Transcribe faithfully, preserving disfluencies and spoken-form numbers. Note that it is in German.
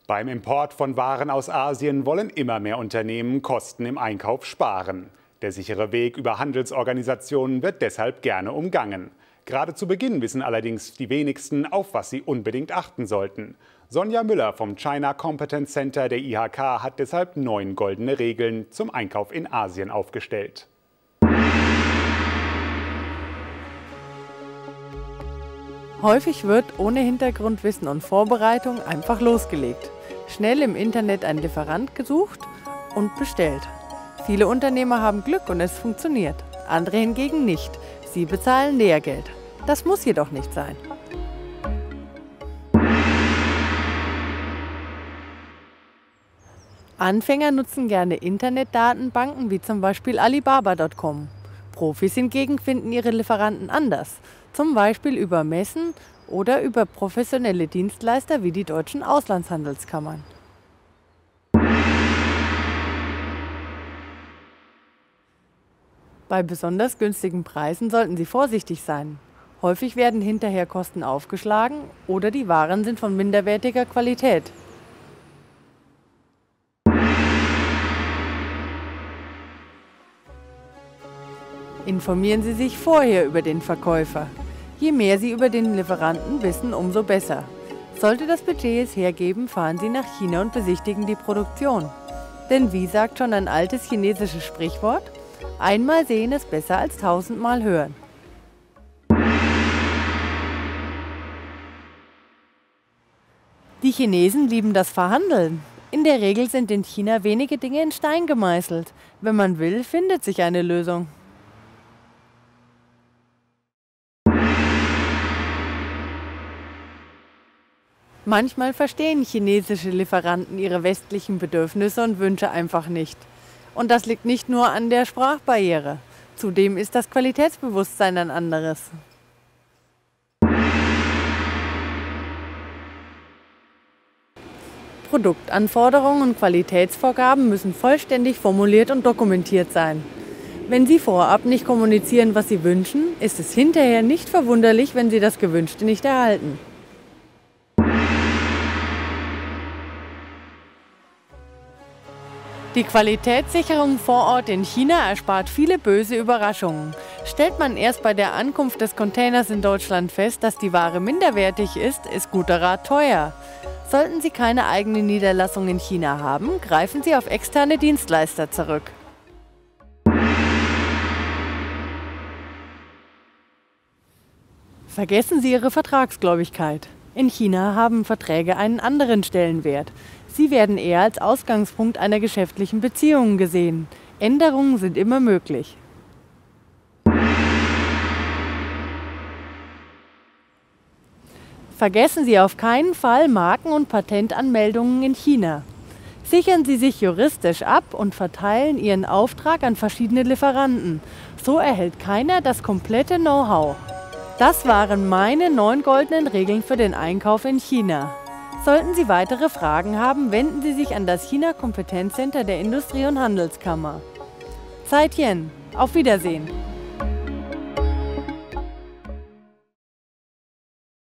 Beim Import von Waren aus Asien wollen immer mehr Unternehmen Kosten im Einkauf sparen. Der sichere Weg über Handelsorganisationen wird deshalb gerne umgangen. Gerade zu Beginn wissen allerdings die wenigsten, auf was sie unbedingt achten sollten. Sonja Müller vom China Competence Center der I H K hat deshalb neun goldene Regeln zum Einkauf in Asien aufgestellt. Häufig wird ohne Hintergrundwissen und Vorbereitung einfach losgelegt. Schnell im Internet ein Lieferant gesucht und bestellt. Viele Unternehmer haben Glück und es funktioniert. Andere hingegen nicht. Sie bezahlen Lehrgeld. Das muss jedoch nicht sein. Anfänger nutzen gerne Internetdatenbanken wie zum Beispiel Alibaba Punkt com. Profis hingegen finden ihre Lieferanten anders, zum Beispiel über Messen oder über professionelle Dienstleister wie die deutschen Auslandshandelskammern. Bei besonders günstigen Preisen sollten Sie vorsichtig sein. Häufig werden hinterher Kosten aufgeschlagen oder die Waren sind von minderwertiger Qualität. Informieren Sie sich vorher über den Verkäufer. Je mehr Sie über den Lieferanten wissen, umso besser. Sollte das Budget es hergeben, fahren Sie nach China und besichtigen die Produktion. Denn wie sagt schon ein altes chinesisches Sprichwort? Einmal sehen ist besser als tausendmal hören. Die Chinesen lieben das Verhandeln. In der Regel sind in China wenige Dinge in Stein gemeißelt. Wenn man will, findet sich eine Lösung. Manchmal verstehen chinesische Lieferanten ihre westlichen Bedürfnisse und Wünsche einfach nicht. Und das liegt nicht nur an der Sprachbarriere. Zudem ist das Qualitätsbewusstsein ein anderes. Produktanforderungen und Qualitätsvorgaben müssen vollständig formuliert und dokumentiert sein. Wenn Sie vorab nicht kommunizieren, was Sie wünschen, ist es hinterher nicht verwunderlich, wenn Sie das Gewünschte nicht erhalten. Die Qualitätssicherung vor Ort in China erspart viele böse Überraschungen. Stellt man erst bei der Ankunft des Containers in Deutschland fest, dass die Ware minderwertig ist, ist guter Rat teuer. Sollten Sie keine eigene Niederlassung in China haben, greifen Sie auf externe Dienstleister zurück. Vergessen Sie Ihre Vertragsgläubigkeit. In China haben Verträge einen anderen Stellenwert. Sie werden eher als Ausgangspunkt einer geschäftlichen Beziehung gesehen. Änderungen sind immer möglich. Vergessen Sie auf keinen Fall Marken- und Patentanmeldungen in China. Sichern Sie sich juristisch ab und verteilen Ihren Auftrag an verschiedene Lieferanten. So erhält keiner das komplette Know-how. Das waren meine neun goldenen Regeln für den Einkauf in China. Sollten Sie weitere Fragen haben, wenden Sie sich an das China Competence Center der Industrie- und Handelskammer. Zai Tian, auf Wiedersehen!